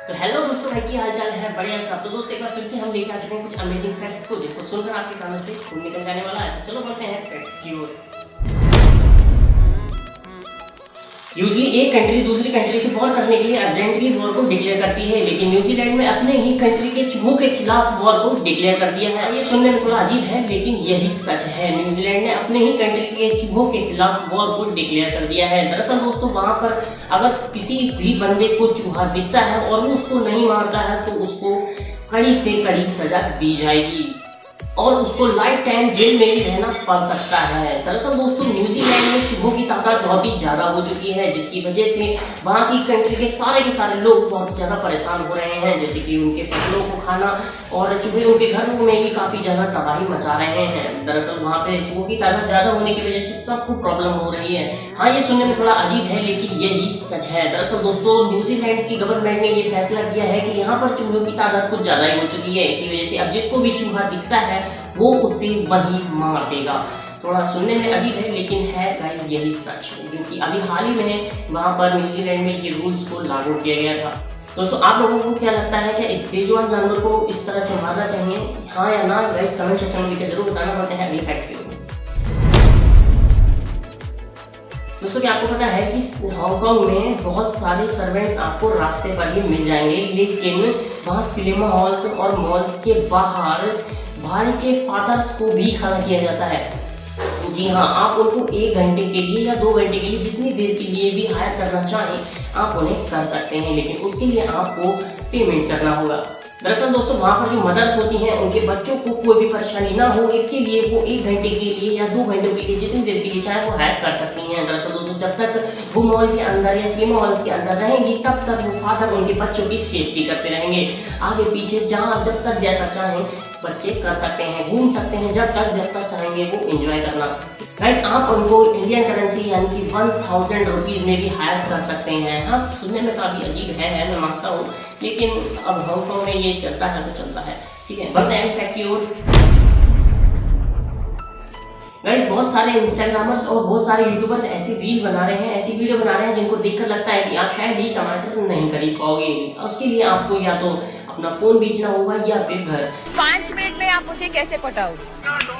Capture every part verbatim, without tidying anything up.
तो हेलो दोस्तों, भाई की हाल चाल है? बढ़िया सब। तो दोस्तों एक बार फिर से हम लेके आ चुके हैं कुछ अमेजिंग फैक्ट्स को, जिनको सुनकर आपके कानों से खून निकल जाने वाला है। तो चलो बढ़ते हैं फैक्ट्स की ओर। यूजली एक कंट्री दूसरी कंट्री से वॉर करने के लिए अर्जेंटली वॉर को डिक्लेयर करती है, लेकिन न्यूजीलैंड में अपने ही कंट्री के चूहों के खिलाफ वॉर को डिक्लेयर कर दिया है। ये सुनने में थोड़ा अजीब है, लेकिन यही सच है। न्यूजीलैंड ने अपने ही कंट्री के चूहों के खिलाफ वॉर को डिक्लेयर कर दिया है। दरअसल दोस्तों, वहां पर अगर किसी भी बंदे को चूहा दिखता है और वो उसको नहीं मारता है तो उसको कड़ी से कड़ी सजा दी जाएगी और उसको लाइफ टाइम जेल में भी रहना पड़ सकता है। दरअसल दोस्तों, न्यूजीलैंड में चूहों की तादाद बहुत ही ज़्यादा हो चुकी है, जिसकी वजह से वहाँ की कंट्री के सारे के सारे लोग बहुत ज़्यादा परेशान हो रहे हैं, जैसे कि उनके फसलों को खाना, और चूहे उनके घरों में भी काफ़ी ज़्यादा तबाही मचा रहे हैं। दरअसल वहाँ पे चूहों की तादाद ज़्यादा होने की वजह से सबको प्रॉब्लम हो रही है। हाँ, ये सुनने में थोड़ा अजीब है, लेकिन यही सच है। दरअसल दोस्तों, न्यूजीलैंड की गवर्नमेंट ने ये फैसला किया है कि यहाँ पर चूहों की तादाद कुछ ज़्यादा ही हो चुकी है। इसी वजह से अब जिसको भी चूहा दिखता है वो उसे वही मार देगा। थोड़ा सुनने में अजीब है, लेकिन है गाइस यही सच है, जो कि अभी हाल ही में वहाँ पर न्यूजीलैंड में ये रूल्स को लागू किया गया था। दोस्तों, आप लोगों को क्या लगता है कि एक बेजुबान जानवर को इस तरह से मारना चाहिए, हाँ या ना? गाइस कमेंट सेक्शन में लिखकर जरूर बताना। पड़ते हैं अगली फैक्ट की। दोस्तों, क्या आपको पता है कि हांगकांग में बहुत सारे सर्वेंट्स आपको रास्ते पर ही मिल जाएंगे, लेकिन वहाँ सिनेमा हॉल्स और मॉल्स के बाहर भाई के फादर्स को भी खड़ा किया जाता है। जी हाँ, आप उनको एक घंटे के लिए या दो घंटे के लिए, जितनी देर के लिए भी हायर करना चाहें आप उन्हें कर सकते हैं, लेकिन उसके लिए आपको पेमेंट करना होगा। दरअसल दोस्तों, वहाँ पर जो मदर्स होती हैं उनके बच्चों को कोई भी परेशानी ना हो, इसके लिए वो एक घंटे के लिए या दो घंटों के लिए, जितनी देर के लिए चाहे वो हायर कर सकती हैं। दरअसल दोस्तों, जब तक वो मॉल के अंदर या सिनेमा हॉल्स के अंदर रहेंगी तब तक वो फादर उनके बच्चों की सेफ्टी करते रहेंगे। आगे पीछे जहाँ जब तक जैसा चाहें बच्चे कर सकते हैं, घूम सकते हैं, जब तक जब तक चाहेंगे वो एंजॉय करना। गाइस, आप उनको इंडियन करेंसी यानी कि वन थाउजेंड रुपीज़ में भी हायर कर सकते हैं। हाँ, सुनने में काफ़ी अजीब है, है मैं मानता हूँ, लेकिन अब हांगकांग में ये चलता है तो चलता है। ठीक है, बढ़ते हैं फैक्ट की ओर। गाइस, बहुत सारे इंस्टाग्रामर्स और बहुत सारे यूट्यूबर्स ऐसी रील बना रहे हैं, ऐसी वीडियो बना रहे हैं जिनको देखकर लगता है कि आप शायद ही टमाटर नहीं खरीद पाओगे। उसके लिए आपको या तो अपना फोन बेचना होगा या फिर घर। पाँच मिनट में आप मुझे कैसे पटाओगे?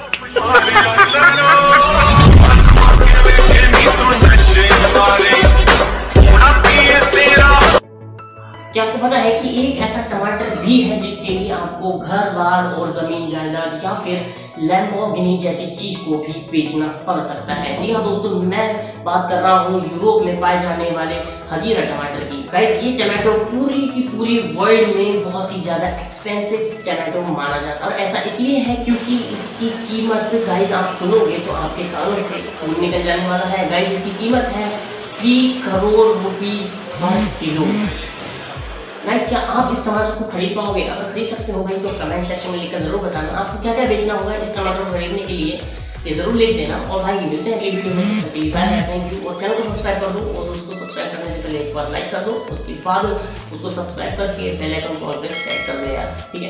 क्या आपको पता है कि एक ऐसा टमाटर भी है जिसके लिए आपको घर बार और जमीन जायदाद या फिर लैम्बोर्गिनी जैसी चीज को भी बेचना पड़ सकता है? जी हाँ दोस्तों, मैं बात कर रहा हूँ यूरोप में पाए जाने वाले हजीरा टमाटर की। गाइस, ये टमाटो पूरी की पूरी वर्ल्ड में बहुत ही ज्यादा एक्सपेंसिव टमाटो माना जाता है, और ऐसा इसलिए है क्योंकि इसकी कीमत, गाइस आप सुनोगे तो आपके कानों से खून निकल जाने वाला है। गाइस, इसकी कीमत है three crore rupees per kilo. Guys, क्या आप इस टमाटर को खरीद पाओगे? अगर खरीद सकते हो भाई तो कमेंट सेक्शन में लिखकर जरूर बताना आपको क्या क्या बेचना होगा इस टमाटर को खरीदने के लिए, ये जरूर लिख देना। और भाई मिलते हैं अगली वीडियो में। Thank you. और चैनल को सब्सक्राइब कर दो, और उसको सब्सक्राइब करने से पहले एक बार लाइक कर दो, उसके बाद उसको सब्सक्राइब करके बेल आइकन को ऑल पे सेट कर दो यार। ठीक है।